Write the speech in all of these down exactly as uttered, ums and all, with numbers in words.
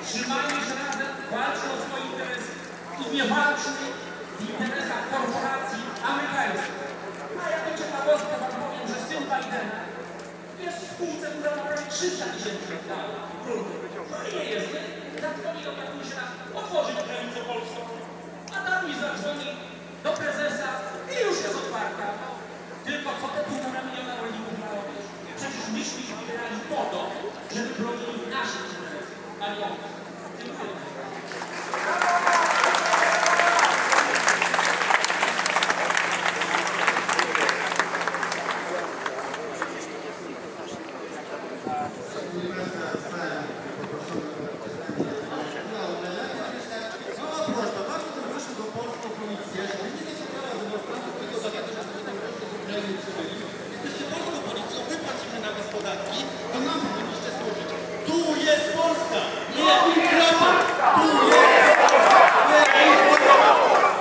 trzymajmy się razem, walczmy o swoje interesy i nie walczmy w interesach korporacji amerykańskich. A ja do ciekawostkę wam powiem, że syn Bidena jest w spółce, która ma prawie trzysta tysięcy hektarów. No i nie jest, nie? Zadzwoni do Katusia, otworzyć granicę polską, a tam mi zadzwoni do prezesa i już jest otwarta. Tylko co te półtora miliona rolników ma robić? Przecież myśmy ich wybierali po to, żeby bronili naszych interesów, a nie on. Dziękuję. Jesteście polską policją, my płacimy na was podatki, to nam powinniście służyć. Tu jest Polska! Nie Ukraina! Tu jest Polska! Nie Ukraina!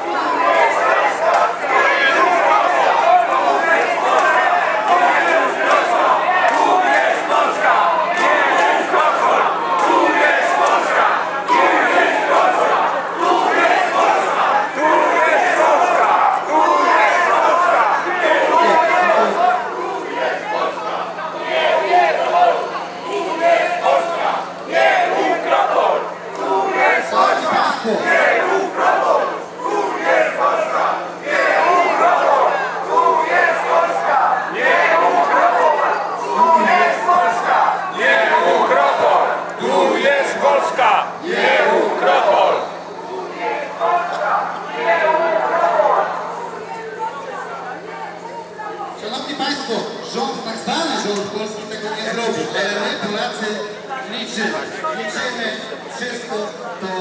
Szanowni Państwo, rząd, tak zwany rząd polski tego nie zrobił, ale my Polacy liczymy, liczymy wszystko to,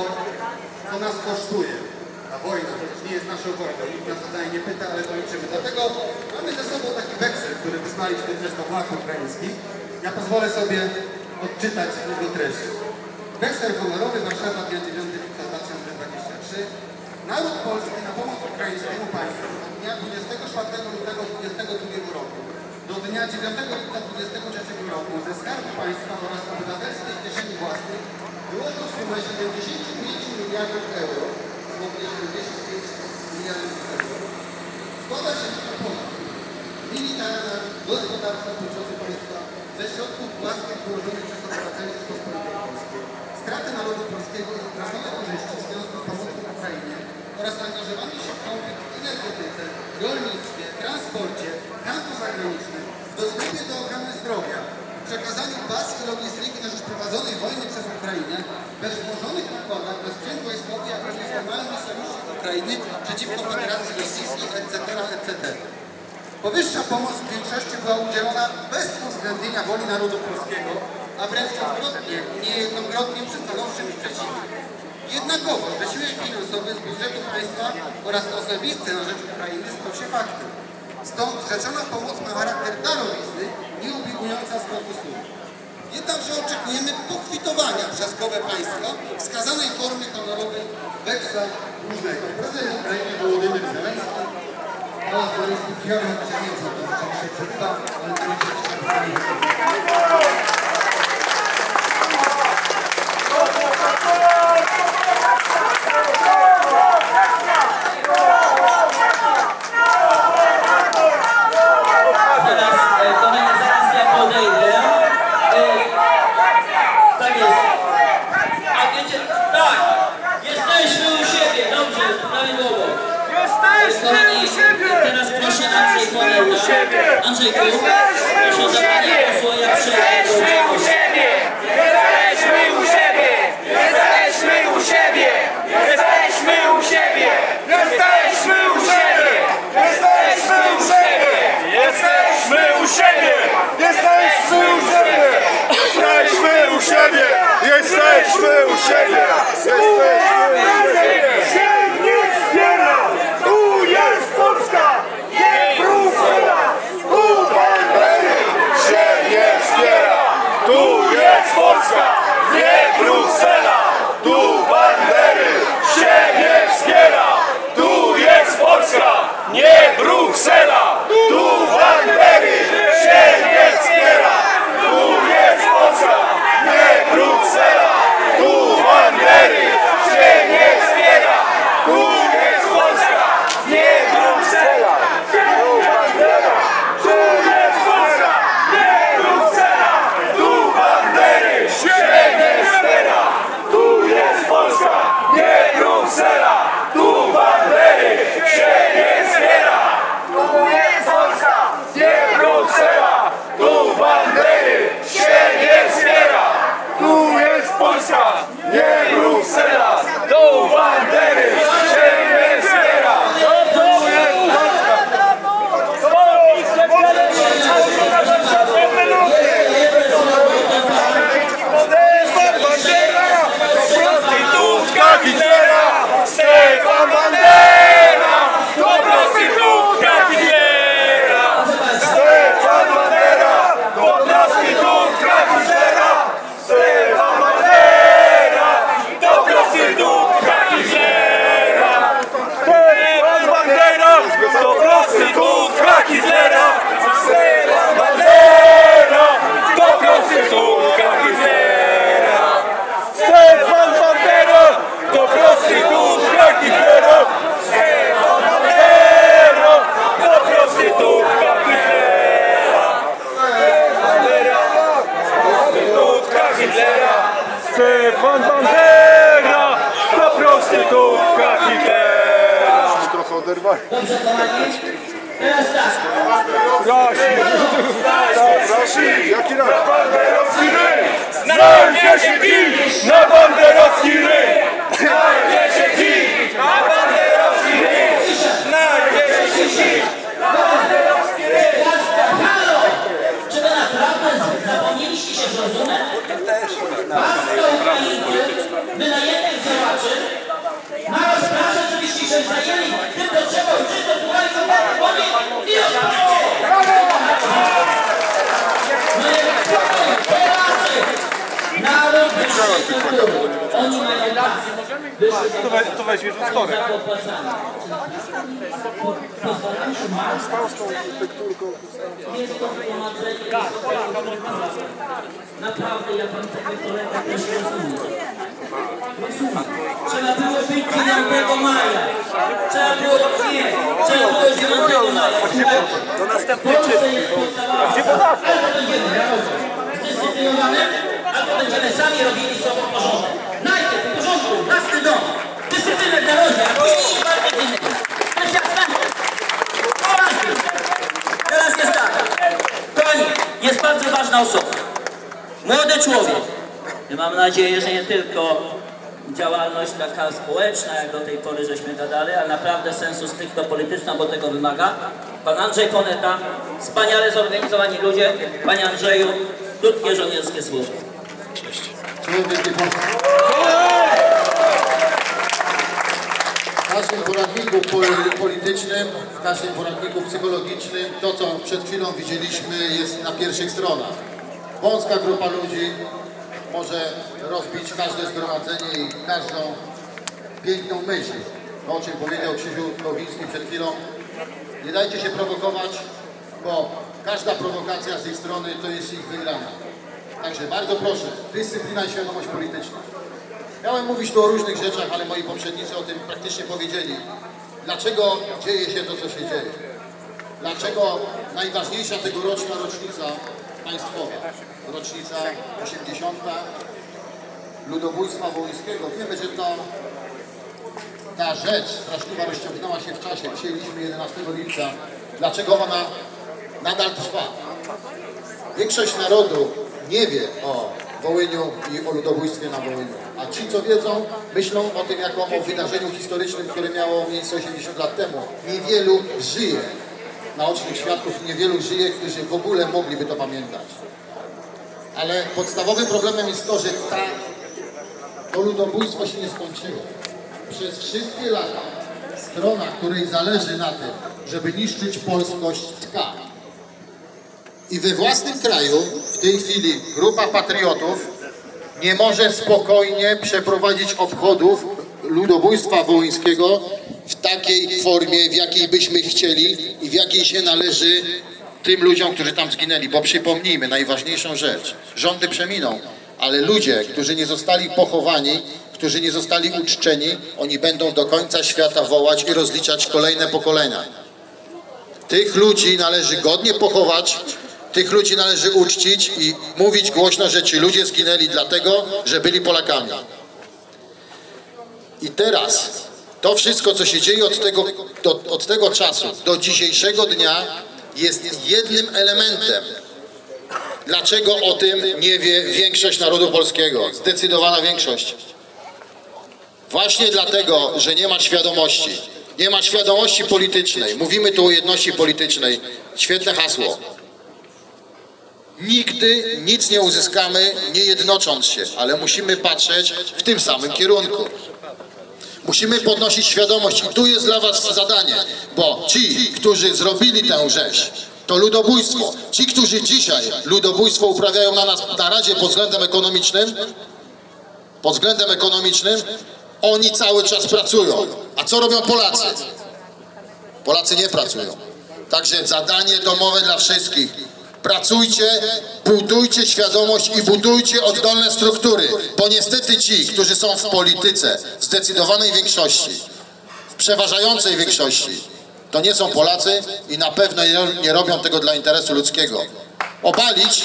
co nas kosztuje. Ta wojna, to nie jest naszą wojną, nikt nas tutaj nie pyta, ale to liczymy. Dlatego mamy ze sobą taki weksel, który wysłaliśmy też do władz ukraińskich. Ja pozwolę sobie odczytać jego treść. Weksel honorowy, Warszawa, dnia dziewiątego lipca dwa tysiące dwudziestego trzeciego. Naród polski na pomoc ukraińskiemu państwu od dnia dwudziestego czwartego lutego dwudziestego drugiego roku do dnia dziewiątego lipca dwudziestego trzeciego roku ze Skarbu Państwa oraz obywatelskiej kieszeni własnej wyłożył sumę siedemdziesiąt pięć miliardów euro, słownie siedemdziesiąt pięć miliardów euro. Składa się na pomoc militarna, gospodarcza, procesu państwa ze środków własnych wyłożonych przez obywateli Rzeczypospolitej Polskiej, straty narodu polskiego i utracone korzyści w związku z pomocą Ukrainie oraz angażowanie się w konflikt w energetyce, rolnictwie, transporcie, handlu zagranicznym, w dostępie do ochrony zdrowia, przekazaniu baz i logistyki na rzecz prowadzonej wojny przez Ukrainę, we wzmożonych nakładach na sprzęt wojskowy, jak również formalny sojusznik Ukrainy przeciwko Federacji Rosyjskiej, et cetera, et cetera. Powyższa pomoc w większości była udzielona bez uwzględnienia woli narodu polskiego, a wręcz odwrotnie, niejednokrotnie przy stanowczym sprzeciwie. Jednakowo wysiłek finansowy z budżetu państwa oraz osobisty na rzecz Ukrainy stał się faktem. Stąd rzeczona pomoc ma charakter darowizny, nieobejmująca zwrotu sum. Jednakże oczekujemy pokwitowania przez głowę państwa wskazanej formy honorowej weksla dłużnego. Prezydent Ukrainy Wołodymyr Zełenski oraz Borysław Fiorek, gdzie nie co to rzeczywiście przebywa, ale to jest Teraz proszę Andrzej Kolega. Andrzejku, proszę o zabranie głosu, a ja Jesteśmy u siebie! Jesteśmy u siebie! Jesteśmy u siebie! Jesteśmy u siebie! Jesteśmy u siebie! Jesteśmy u siebie! Jesteśmy u siebie! Jesteśmy u siebie! Jesteśmy u siebie! Jesteśmy u siebie! Jesteśmy u siebie! Tu jest Polska! Nie Bruksela! Tu bandery się nie wspiera! Tu jest Polska! Nie Bruksela! Tu bandery się nie wspiera! Tu jest Polska! Nie Bruksela! Tu bandery się Bruksela, tu bandery się nie wspiera. Tu jest Polska, nie Bruksela, tu bandery się nie wspiera. Tu jest Polska. Prostytutka Hitlera! Stefan Bandera! To prostytutka Hitlera! Stefan Bandera! To prostytutka Hitlera! Stefan Bandera! To prostytutka Hitlera! Stefan Bandera! To prostytutka Hitlera! Stefan Bandera! To prostytutka Hitlera! Stefan Bandera! To prostytutka Hitlera! Stefan Bandera! To prostytutka Hitlera! Prostytutka Hitlera! Stefan Bandera! To prostytutka Hitlera! Trochę oderwali. Dobrze, kochani. Teraz tak. Rasi! Rasi! Jaki raz? Na banderowski ryj! Znajdzie się dziś! Na banderowski ryj! Znajdzie się dziś! Na banderowski ryj! Znajdzie się dziś! Na banderowski ryj! Halo! Czy wy naprawdę zapomnieliście się zrozumieć? Paska Ukraińcy, wynajętych działaczy, na rozpraszę, żebyście się zajęli tym, do czego Żydów słuchali, co tak powie i odpadało! No jak Polacy! Naród wyższej kultury. Oni mają pracę. To weźmiesz w wtorek. Pozwalają się jest to wytłumaczenie. Naprawdę, ja pan tego kolega też rozumiem. Rozumiem. Trzeba było być dziewiątego maja. Trzeba było przyjechać. Trzeba było dziewiątego maja. To następny Polsce jest podstawowa. Albo będziemy zdyscyplinowane, albo będziemy sami robili sobą porządek. Najpierw w porządku, własny dom. Dyscyplinę w narodzie, a później walkę z innymi. To jest jasne? Poważnie. Teraz jest tak. Koń jest bardzo ważna osoba. Młody człowiek. I mam nadzieję, że nie tylko działalność taka społeczna, jak do tej pory żeśmy gadali, ale naprawdę sensu stricto polityczna, bo tego wymaga. Pan Andrzej Koneta, wspaniale zorganizowani ludzie. Panie Andrzeju, krótkie żołnierskie słowo. Cześć. Wielkie Polski. W każdym poradniku politycznym, w każdym poradniku psychologicznym, to co przed chwilą widzieliśmy, jest na pierwszych stronach. Wąska grupa ludzi może rozbić każde zgromadzenie i każdą piękną myśl. To, o czym powiedział Krzysiu Kowiński przed chwilą. Nie dajcie się prowokować, bo każda prowokacja z ich strony to jest ich wygrana. Także bardzo proszę, dyscyplina i świadomość polityczna. Miałem mówić tu o różnych rzeczach, ale moi poprzednicy o tym praktycznie powiedzieli. Dlaczego dzieje się to, co się dzieje? Dlaczego najważniejsza tegoroczna rocznica państwowa, rocznica osiemdziesiąta ludobójstwa wołyńskiego. Wiemy, że ta, ta rzecz straszliwa rozciągnęła się w czasie. Przyjęliśmy jedenastego lipca. Dlaczego ona nadal trwa? Większość narodu nie wie o Wołyniu i o ludobójstwie na Wołyniu. A ci, co wiedzą, myślą o tym jako o wydarzeniu historycznym, które miało miejsce osiemdziesiąt lat temu. Niewielu żyje, naocznych świadków niewielu żyje, którzy w ogóle mogliby to pamiętać. Ale podstawowym problemem jest to, że ta, to ludobójstwo się nie skończyło. Przez wszystkie lata strona, której zależy na tym, żeby niszczyć polskość, tka. I we własnym kraju w tej chwili grupa patriotów nie może spokojnie przeprowadzić obchodów ludobójstwa wołyńskiego w takiej formie, w jakiej byśmy chcieli i w jakiej się należy tym ludziom, którzy tam zginęli. Bo przypomnijmy najważniejszą rzecz. Rządy przeminą, ale ludzie, którzy nie zostali pochowani, którzy nie zostali uczczeni, oni będą do końca świata wołać i rozliczać kolejne pokolenia. Tych ludzi należy godnie pochować, tych ludzi należy uczcić i mówić głośno, że ci ludzie zginęli dlatego, że byli Polakami. I teraz to wszystko, co się dzieje od tego, do, od tego czasu do dzisiejszego dnia, jest jednym elementem, dlaczego o tym nie wie większość narodu polskiego, zdecydowana większość. Właśnie dlatego, że nie ma świadomości, nie ma świadomości politycznej. Mówimy tu o jedności politycznej. Świetne hasło. Nigdy nic nie uzyskamy, nie jednocząc się, ale musimy patrzeć w tym samym kierunku. Musimy podnosić świadomość i tu jest dla was zadanie, bo ci, którzy zrobili tę rzeź, to ludobójstwo. Ci, którzy dzisiaj ludobójstwo uprawiają na nas na Radzie pod względem ekonomicznym, pod względem ekonomicznym, oni cały czas pracują. A co robią Polacy? Polacy nie pracują. Także zadanie domowe dla wszystkich. Pracujcie, budujcie świadomość i budujcie oddolne struktury, bo niestety ci, którzy są w polityce w zdecydowanej większości, w przeważającej większości, to nie są Polacy i na pewno nie robią tego dla interesu ludzkiego. Obalić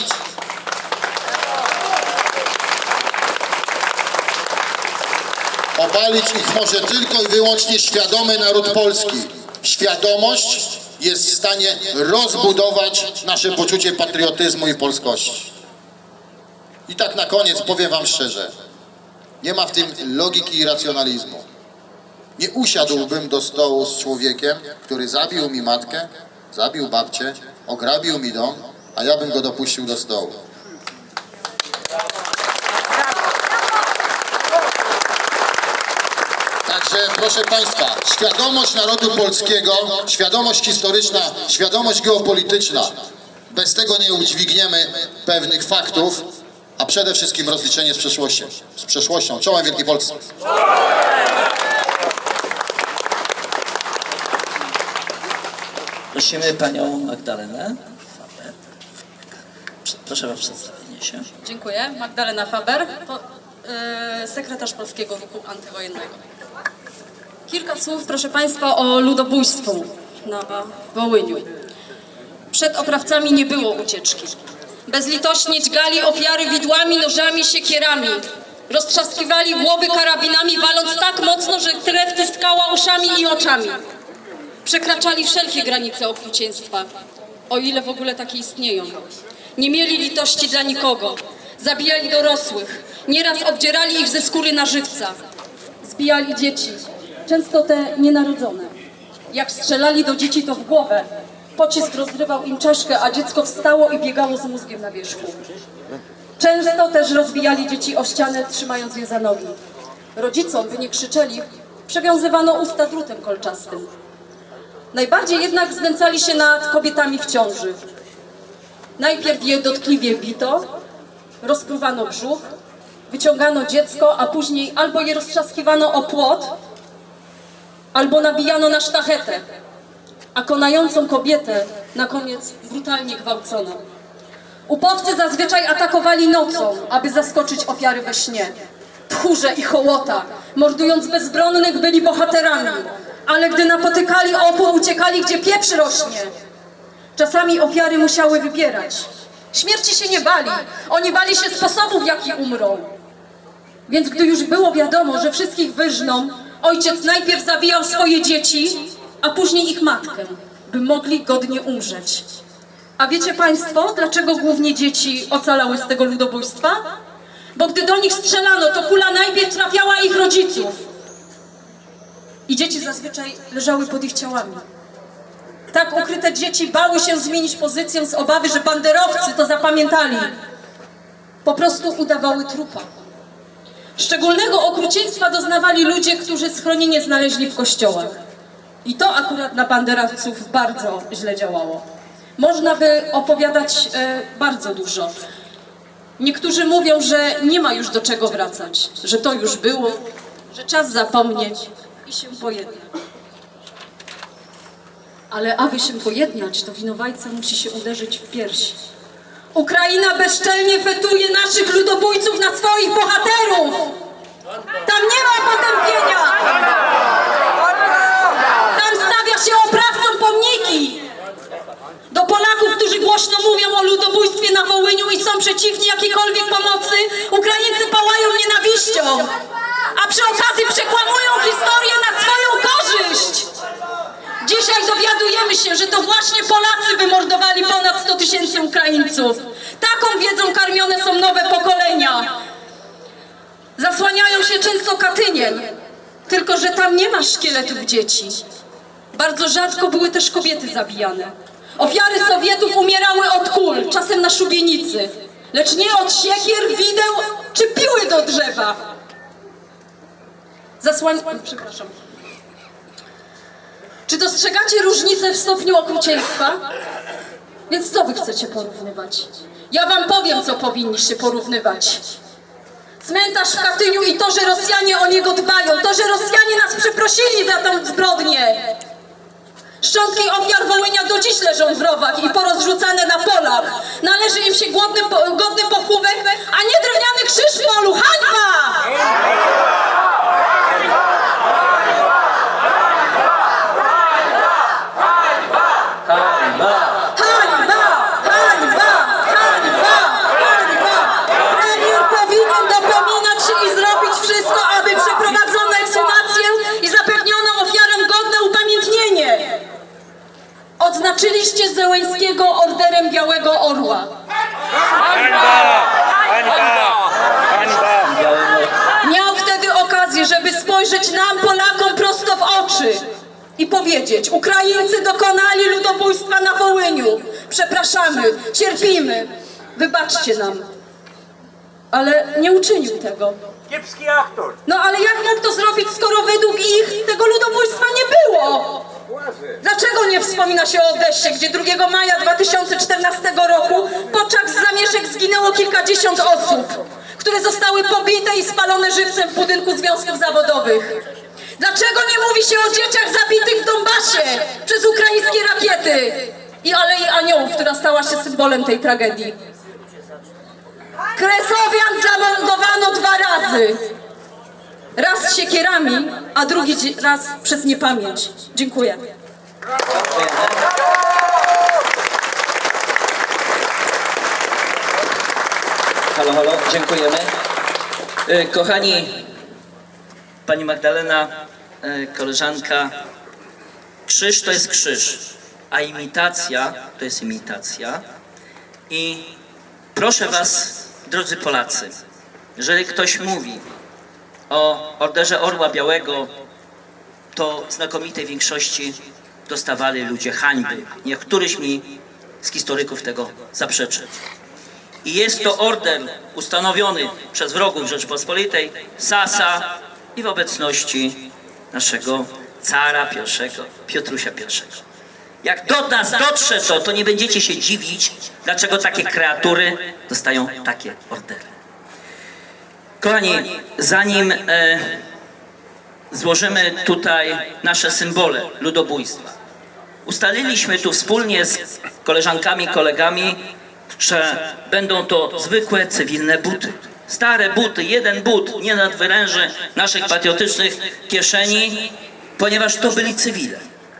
Obalić ich może tylko i wyłącznie świadomy naród polski. Świadomość jest w stanie rozbudować nasze poczucie patriotyzmu i polskości. I tak na koniec powiem wam szczerze, nie ma w tym logiki i racjonalizmu. Nie usiadłbym do stołu z człowiekiem, który zabił mi matkę, zabił babcię, ograbił mi dom, a ja bym go dopuścił do stołu. Także proszę państwa, świadomość narodu polskiego, świadomość historyczna, świadomość geopolityczna, bez tego nie udźwigniemy pewnych faktów, a przede wszystkim rozliczenie z przeszłością. Z przeszłością. Czołem Wielkiej Polsce. Prosimy panią Magdalenę. Proszę o przedstawienie się. Dziękuję. Magdalena Faber, po, yy, sekretarz Polskiego Ruchu Antywojennego. Kilka słów, proszę państwa, o ludobójstwu na Wołyniu. Przed oprawcami nie było ucieczki. Bezlitośnie dźgali ofiary widłami, nożami, siekierami. Roztrzaskiwali głowy karabinami, waląc tak mocno, że krew tryskała uszami i oczami. Przekraczali wszelkie granice okrucieństwa, o ile w ogóle takie istnieją. Nie mieli litości dla nikogo. Zabijali dorosłych. Nieraz obdzierali ich ze skóry na żywca. Zbijali dzieci, często te nienarodzone. Jak strzelali do dzieci, to w głowę. Pocisk rozrywał im czaszkę, a dziecko wstało i biegało z mózgiem na wierzchu. Często też rozbijali dzieci o ścianę, trzymając je za nogi. Rodzicom, by nie krzyczeli, przewiązywano usta drutem kolczastym. Najbardziej jednak znęcali się nad kobietami w ciąży. Najpierw je dotkliwie bito, rozpruwano brzuch, wyciągano dziecko, a później albo je roztrzaskiwano o płot, albo nabijano na sztachetę, a konającą kobietę na koniec brutalnie gwałcono. Upowcy zazwyczaj atakowali nocą, aby zaskoczyć ofiary we śnie. Tchórze i hołota, mordując bezbronnych, byli bohaterami, ale gdy napotykali opór, uciekali, gdzie pieprz rośnie. Czasami ofiary musiały wybierać. Śmierci się nie bali, oni bali się sposobów, w jaki umrą. Więc gdy już było wiadomo, że wszystkich wyżną, ojciec najpierw zabijał swoje dzieci, a później ich matkę, by mogli godnie umrzeć. A wiecie państwo, dlaczego głównie dzieci ocalały z tego ludobójstwa? Bo gdy do nich strzelano, to kula najpierw trafiała ich rodziców. I dzieci zazwyczaj leżały pod ich ciałami. Tak ukryte dzieci bały się zmienić pozycję z obawy, że banderowcy to zapamiętali. Po prostu udawały trupa. Szczególnego okrucieństwa doznawali ludzie, którzy schronienie znaleźli w kościołach. I to akurat na banderowców bardzo źle działało. Można by opowiadać e, bardzo dużo. Niektórzy mówią, że nie ma już do czego wracać, że to już było, że czas zapomnieć i się pojednać. Ale aby się pojednać, to winowajca musi się uderzyć w pierś. Ukraina bezczelnie fetuje naszych ludobójców na swoich bohaterów! Tam nie ma potępienia! Tam stawia się oprawcom pomniki! Do Polaków, którzy głośno mówią o ludobójstwie na Wołyniu i są przeciwni jakiejkolwiek pomocy, Ukraińcy pałają nienawiścią, a przy okazji przekłamują historię na swoją korzyść! Dzisiaj dowiadujemy się, że to właśnie Polacy wymordowali Ukraińców. Taką wiedzą karmione są nowe pokolenia. Zasłaniają się często Katyniem, tylko że tam nie ma szkieletów dzieci. Bardzo rzadko były też kobiety zabijane. Ofiary Sowietów umierały od kul, czasem na szubienicy, lecz nie od siekier, wideł czy piły do drzewa. Zasłań... Przepraszam. Czy dostrzegacie różnicę w stopniu okrucieństwa? Więc co wy chcecie porównywać? Ja wam powiem, co powinniście porównywać. Cmentarz w Katyniu i to, że Rosjanie o niego dbają, to, że Rosjanie nas przeprosili za tę zbrodnię. Szczątki ofiar Wołynia do dziś leżą w rowach i porozrzucane na polach. Należy im się godny, godny pochówek, a nie drewniany krzyż w polu. Hańba! Odznaczyliście Zełenskiego Orderem Białego Orła. Hańba! Hańba! Hańba! Miał wtedy okazję, żeby spojrzeć nam, Polakom, prosto w oczy i powiedzieć: Ukraińcy dokonali ludobójstwa na Wołyniu. Przepraszamy, cierpimy, wybaczcie nam. Ale nie uczynił tego. Kiepski aktor. No ale jak mógł to zrobić, skoro według ich tego ludobójstwa nie było? Dlaczego nie wspomina się o Odessie, gdzie drugiego maja dwa tysiące czternastego roku podczas zamieszek zginęło kilkadziesiąt osób, które zostały pobite i spalone żywcem w budynku związków zawodowych? Dlaczego nie mówi się o dzieciach zabitych w Donbasie przez ukraińskie rakiety i Alei Aniołów, która stała się symbolem tej tragedii? Kresowian zamordowano dwa razy. Raz siekierami, a drugi raz przez niepamięć. Dziękuję. Halo, halo, dziękujemy. Kochani, pani Magdalena, koleżanka, krzyż to jest krzyż, a imitacja to jest imitacja. I proszę was, drodzy Polacy, jeżeli ktoś mówi o Orderze Orła Białego, to w znakomitej większości dostawali ludzie hańby. Niech któryś mi z historyków tego zaprzeczy. I jest to order ustanowiony przez wrogów Rzeczypospolitej, Sasa i w obecności naszego cara pierwszego, Piotrusia pierwszego. Jak do nas dotrze to, to nie będziecie się dziwić, dlaczego takie kreatury dostają takie ordery. Kochani, zanim e, złożymy tutaj nasze symbole ludobójstwa, ustaliliśmy tu wspólnie z koleżankami, kolegami, że będą to zwykłe, cywilne buty. Stare buty, jeden but, nie nadwyręży naszych patriotycznych kieszeni, ponieważ to byli cywile.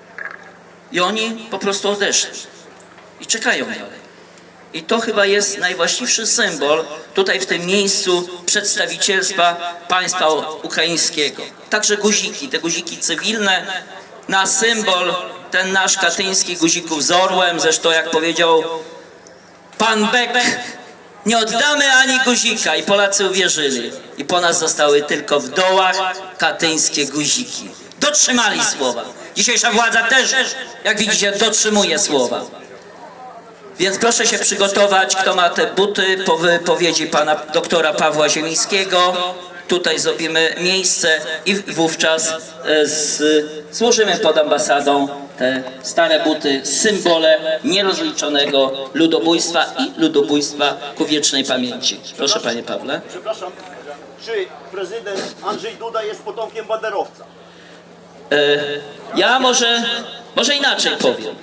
I oni po prostu odeszli. I czekają dalej. I to chyba jest najwłaściwszy symbol tutaj w tym miejscu przedstawicielstwa państwa ukraińskiego. Także guziki, te guziki cywilne na symbol, ten nasz katyński guzików z orłem, zresztą jak powiedział pan Beck, nie oddamy ani guzika i Polacy uwierzyli. I po nas zostały tylko w dołach katyńskie guziki. Dotrzymali słowa. Dzisiejsza władza też, jak widzicie, dotrzymuje słowa. Więc proszę się przygotować, kto ma te buty, po wypowiedzi pana doktora Pawła Ziemińskiego. Tutaj zrobimy miejsce i wówczas z, złożymy pod ambasadą te stare buty, symbole nierozliczonego ludobójstwa i ludobójstwa ku wiecznej pamięci. Proszę panie Pawle. Przepraszam, czy prezydent Andrzej Duda jest potomkiem banderowca? E, ja może, może inaczej powiem.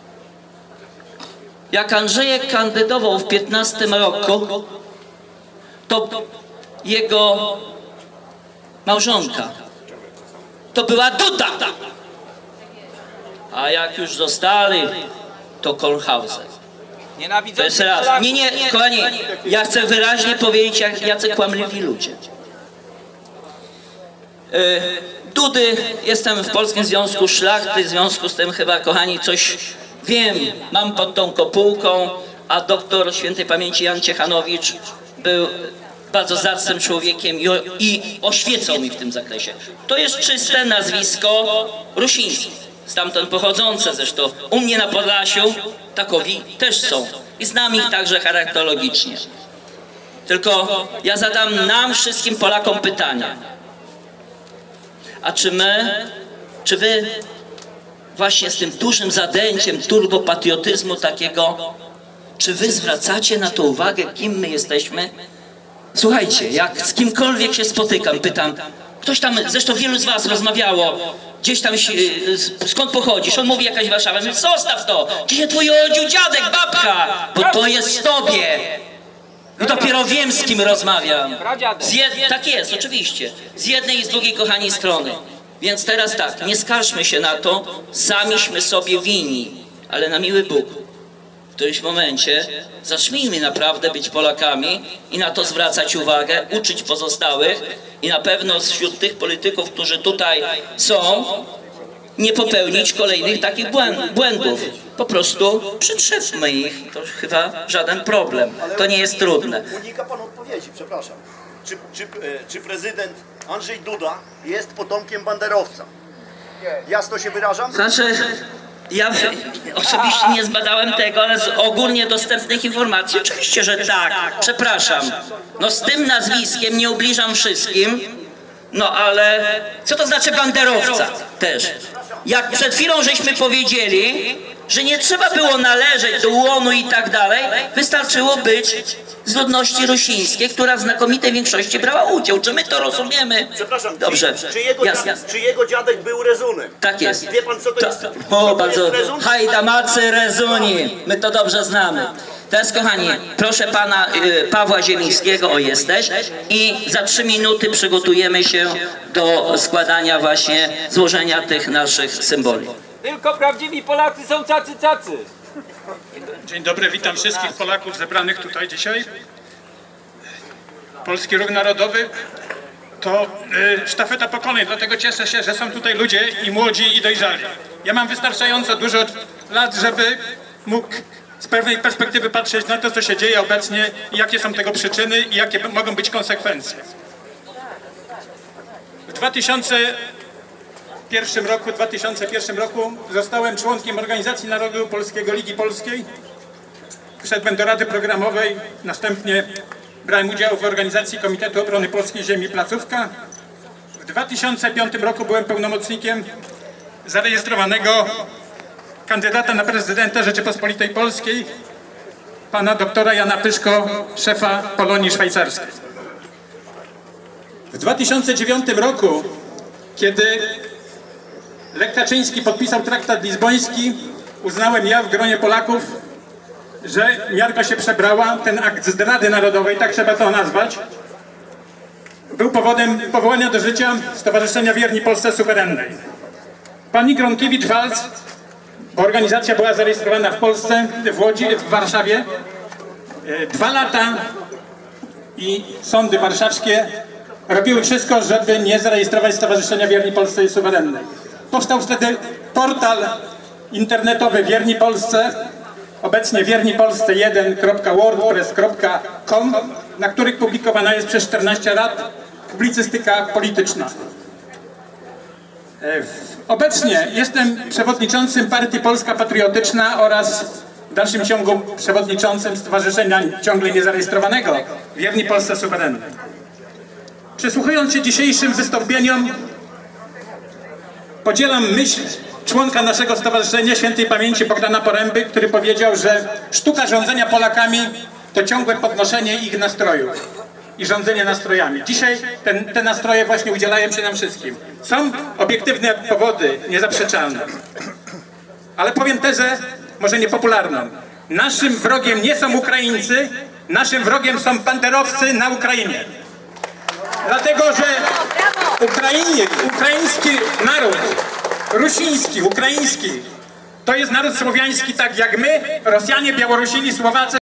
Jak Andrzejek kandydował w piętnastym roku, to jego małżonka to była Duda. A jak już zostali, to Kohlhauser. To jest raz. Nie, nie, kochani, ja chcę wyraźnie powiedzieć, jak jacy kłamliwi ludzie. Dudy, jestem w Polskim Związku Szlachty, w związku z tym chyba, kochani, coś wiem, mam pod tą kopułką, a doktor świętej pamięci Jan Ciechanowicz był bardzo zacnym człowiekiem i, i oświecał mi w tym zakresie. To jest czyste nazwisko Rusiński, stamtąd pochodzące zresztą. U mnie na Podlasiu takowi też są i znam ich także charakterologicznie. Tylko ja zadam nam wszystkim Polakom pytania. A czy my, czy wy właśnie z tym dużym zadęciem turbopatriotyzmu takiego, czy wy zwracacie na to uwagę, kim my jesteśmy? Słuchajcie, jak z kimkolwiek się spotykam, pytam, ktoś tam, zresztą wielu z was rozmawiało, gdzieś tam, się, skąd pochodzisz? On mówi jakaś Warszawa, mówię, zostaw to, gdzie się twój odził dziadek, babka, bo to jest w tobie. I dopiero wiem, z kim rozmawiam. Z jed... Tak jest, oczywiście. Z jednej i z drugiej, kochani, strony. Więc teraz tak, nie skarżmy się na to, samiśmy sobie winni, ale na miły Bóg. W którymś momencie zacznijmy naprawdę być Polakami i na to zwracać uwagę, uczyć pozostałych i na pewno wśród tych polityków, którzy tutaj są, nie popełnić kolejnych takich błędów. Po prostu przytrzymmy ich. To chyba żaden problem. To nie jest trudne. Unika pan odpowiedzi, przepraszam. Czy, czy, czy prezydent Andrzej Duda jest potomkiem banderowca? Jasno się wyrażam? Znaczy, ja oczywiście nie zbadałem tego, ale z ogólnie dostępnych informacji oczywiście, że tak. Przepraszam. No z tym nazwiskiem nie ubliżam wszystkim. No ale co to znaczy banderowca też? Jak przed chwilą żeśmy powiedzieli, że nie trzeba było należeć do ułonu i tak dalej, wystarczyło być z ludności rusińskiej, która w znakomitej większości brała udział. Czy my to rozumiemy? Przepraszam, dobrze. Czy, czy, jego, jasne. dziadek, czy jego dziadek był rezunem? Tak jest. Wie pan, co to, to jest? O, to bardzo. Jest rezun? Hajdamacy rezuni. My to dobrze znamy. Teraz, kochani, proszę pana y, Pawła Zielińskiego, o jesteś, i za trzy minuty przygotujemy się do składania właśnie, złożenia tych naszych symboli. Tylko prawdziwi Polacy są cacy cacy. Dzień dobry, witam wszystkich Polaków zebranych tutaj dzisiaj. Polski Ruch Narodowy to y, sztafeta pokoleń, dlatego cieszę się, że są tutaj ludzie i młodzi i dojrzali. Ja mam wystarczająco dużo lat, żeby mógł z pewnej perspektywy patrzeć na to, co się dzieje obecnie i jakie są tego przyczyny i jakie mogą być konsekwencje. W dwa tysiące pierwszym roku, dwa tysiące pierwszym roku zostałem członkiem Organizacji Narodu Polskiego Ligi Polskiej. Wszedłem do Rady Programowej, następnie brałem udział w organizacji Komitetu Obrony Polskiej Ziemi Placówka. W dwa tysiące piątym roku byłem pełnomocnikiem zarejestrowanego kandydata na prezydenta Rzeczypospolitej Polskiej, pana doktora Jana Pyszko, szefa Polonii Szwajcarskiej. W dwa tysiące dziewiątym roku, kiedy Lech Kaczyński podpisał traktat lizboński, uznałem ja w gronie Polaków, że miarka się przebrała, ten akt zdrady narodowej, tak trzeba to nazwać, był powodem powołania do życia Stowarzyszenia Wierni Polsce Suwerennej. Pani Gronkiewicz-Waltz, bo organizacja była zarejestrowana w Polsce, w Łodzi, w Warszawie, dwa lata i sądy warszawskie robiły wszystko, żeby nie zarejestrować Stowarzyszenia Wierni Polsce Suwerennej. Powstał wtedy portal internetowy Wierni Polsce, obecnie wierni polsce jeden kropka wordpress kropka com, na których publikowana jest przez czternaście lat publicystyka polityczna. Obecnie jestem przewodniczącym Partii Polska Patriotyczna oraz w dalszym ciągu przewodniczącym Stowarzyszenia ciągle niezarejestrowanego Wierni Polsce Suwerennej. Przysłuchując się dzisiejszym wystąpieniom, podzielam myśl członka naszego stowarzyszenia świętej pamięci Bogdana Poręby, który powiedział, że sztuka rządzenia Polakami to ciągłe podnoszenie ich nastrojów i rządzenie nastrojami. Dzisiaj ten, te nastroje właśnie udzielają się nam wszystkim. Są obiektywne powody, niezaprzeczalne. Ale powiem tezę, może niepopularną. Naszym wrogiem nie są Ukraińcy, naszym wrogiem są banderowcy na Ukrainie. Dlatego, że Ukrainie, ukraiński naród, rusiński, ukraiński, to jest naród słowiański tak jak my, Rosjanie, Białorusini, Słowacy.